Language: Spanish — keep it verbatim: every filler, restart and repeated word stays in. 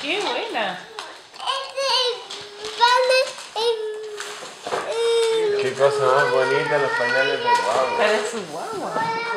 ¡Qué buena! Qué cosa más bonita los pañales de guagua. Para su guagua.